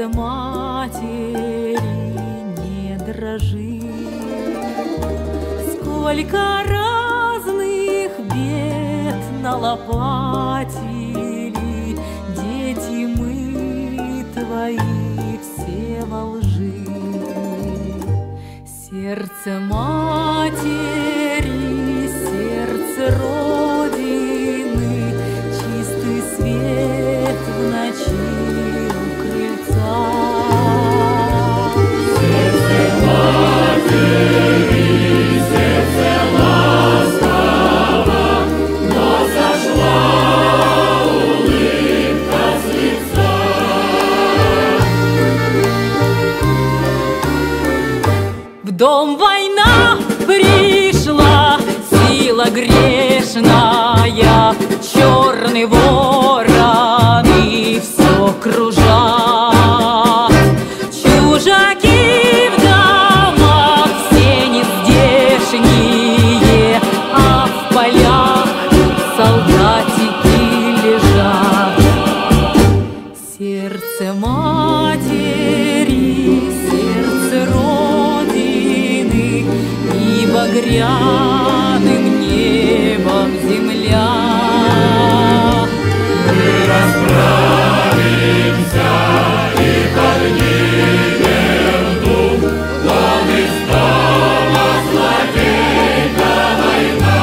сердце матери не дрожит. Сколько разных бед налопатили дети мы твои все во лжи. Сердце матери, сердце Родины, чистый свет в ночи у крыльца. Сердце матери, сердце ласково, но сошла улыбка с лица. В дом война пришла, сила грешная, черный ворон и все кружат. Чужаки в домах все нездешние, а в полях солдатики лежат. Сердце матери, сердце Родины, и багряным небом земля. Мы расправимся и поднимем дух, вон из дома злодейка война.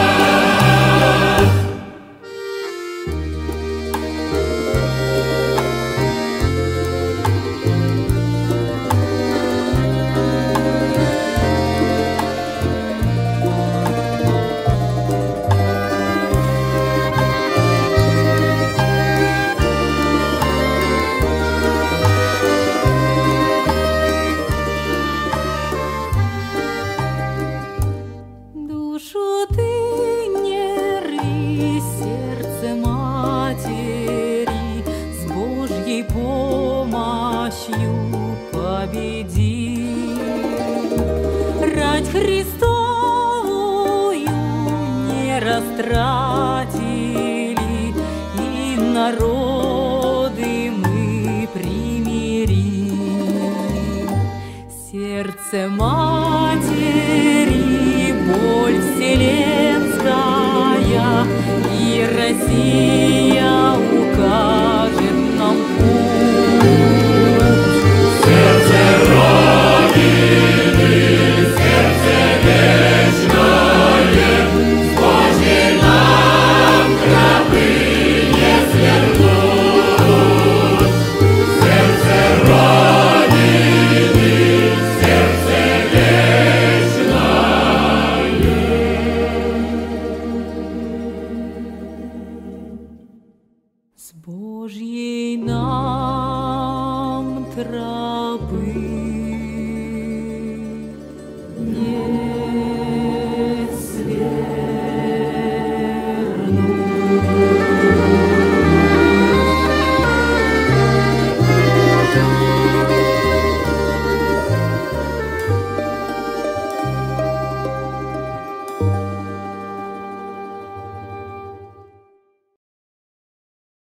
Душу ты не рви, сердце матери, с Божьей помощью победи. Рать Христовую не растратили, и народы мы примирим. Сердце матери, боль вселенская, и Россия укажет нам путь. Сердце Родины, сердце вечное, с Божьей нам тропы не свернуть. Сердце Родины, сердце вечное. С Божьей нам тропы